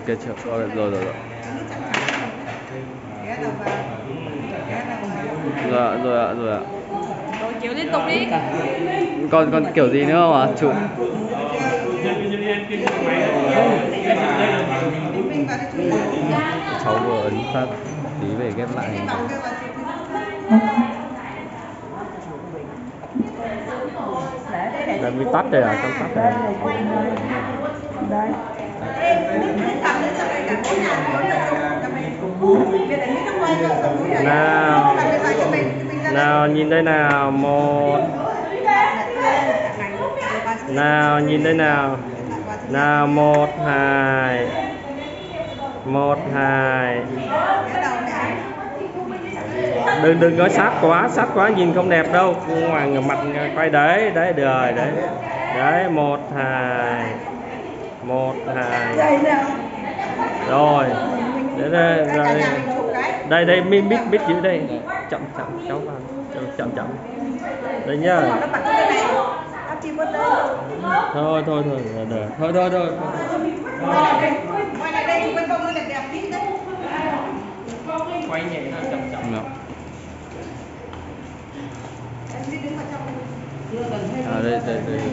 kia rồi rồi rồi. Rồi ạ rồi ạ. Rồi chiếu liên tục đi. Còn kiểu gì nữa không ạ? Chụp. Cháu vừa ấn phát tí về ghép lại hình ảnh. Là bị tắt rồi à? Trong tắt rồi. Nào nhìn đây nào, nào nhìn đây nào, 1 2 1 2. Đừng có sát quá nhìn không đẹp đâu, ngoài mặt quay đấy rồi đấy 1 2 1 2 rồi đây biết chữ đây, chậm cháu vào chậm đây nhá. Thôi quay nhẹ thôi, chậm đây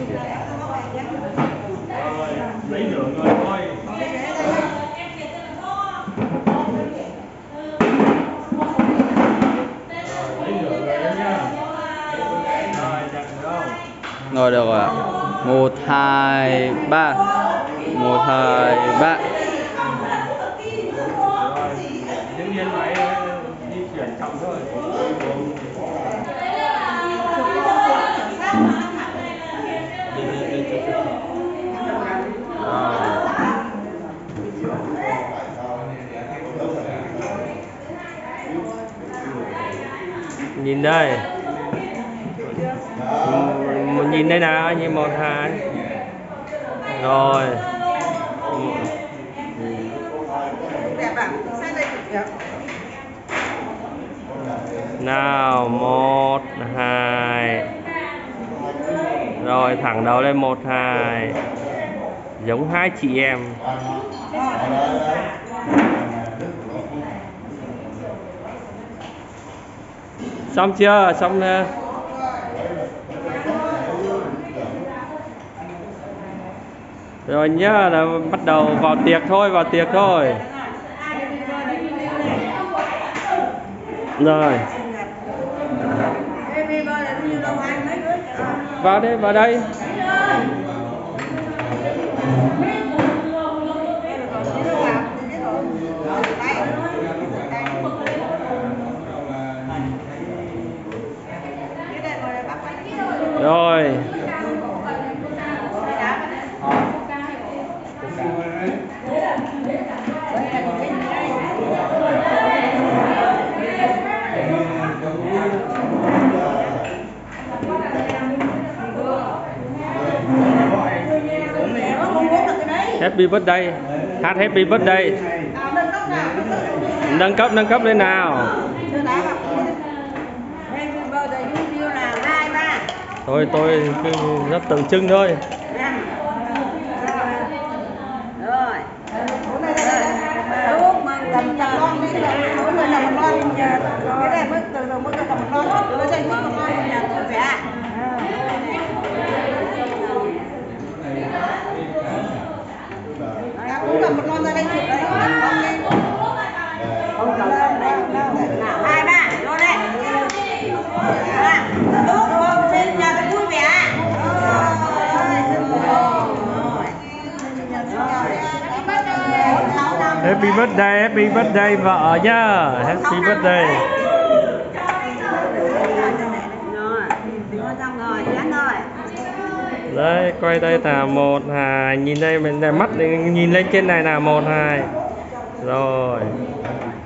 lấy lượng rồi thôi. Rồi được rồi ạ. 1 2 3 1 2 3. Đương nhiên phải di chuyển chậm thôi. Nhìn đây. Nhìn đây nào, nhìn 1 2. Rồi. Nào 1 2. Rồi thẳng đầu lên 1 2. Giống hai chị em. Xong chưa? Xong nè. Rồi nhá, là bắt đầu vào tiệc thôi. Rồi. Vào đây. Rồi. Happy birthday. Hát happy birthday. Nâng cấp lên nào. Thôi tôi rất tượng trưng thôi. Happy birthday vợ nhá. Happy birthday. Đấy, quay đây nào 1 2, nhìn đây mình đẹp mắt nhìn lên trên này nào 1 2. Rồi.